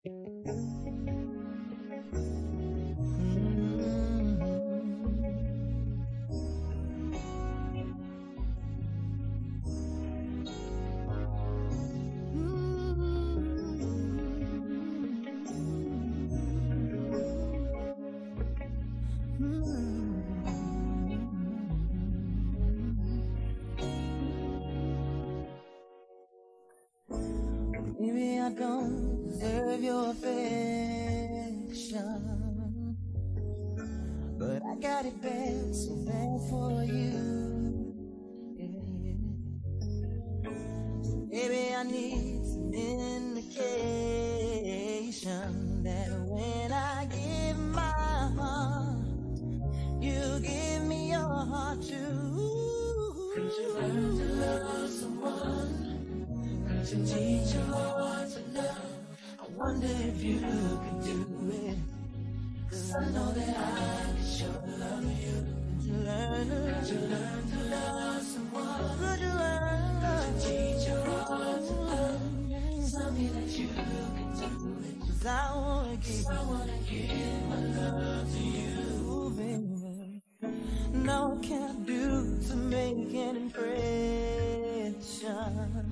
Maybe I don't deserve your affection, but I got it bad, so bad for you. Yeah. Maybe I need some indication that when I give my heart, you give me your heart too. Could you learn to love someone? Could you teach your heart to love? I wonder if you can do it, 'cause I know that I can show love you. Could you learn to love someone? Could you learn? Could you teach your heart to love? Tell me that you can do it, 'cause I wanna give my love to you, baby. No one can do to make an impression.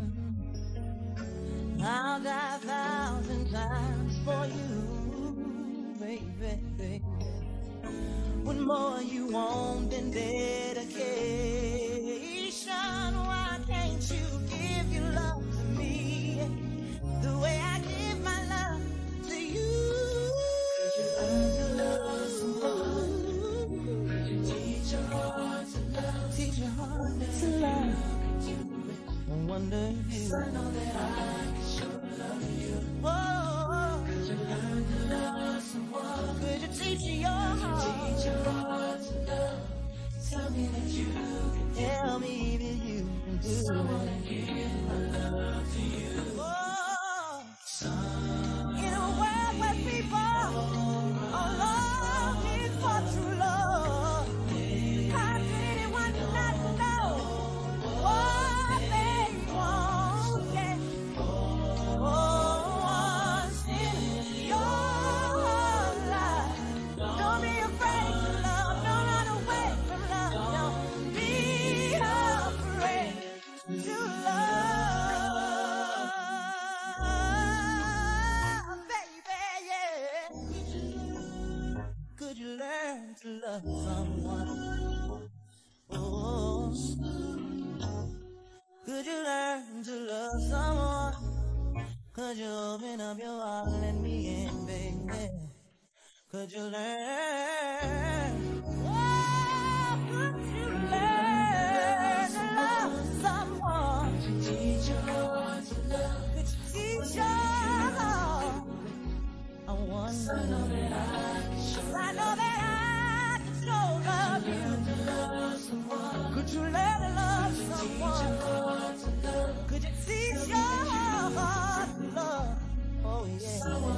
I'll die 1,000 times for you, baby. What more you want than dedication? Why can't you give your love to me the way I give my love to you? Could you learn to love someone? Could you teach your heart to love? Teach your heart to love. I wonder if you, 'cause I know that I can show love you. Whoa. Could you learn to love someone? Could you teach your heart? Teach your heart to love. Tell me that you can. Tell me that you can do it. I wanna give my love to you. Whoa. In a world where people are longing for true love, how could anyone not know what they want? Yeah. Oh, in your life. Don't be afraid to love. Don't run away from love. Don't be afraid to love, baby. Yeah. Could you learn to love someone? Oh. Could you learn to love someone? Could you open up your heart and let me in, baby? Could you learn? Oh, could you learn to love someone? Could you teach your heart to love? Could you teach your heart? I wonder. I know that I can show love you. Could you learn to love someone? Could you teach your heart to love? Oh yeah.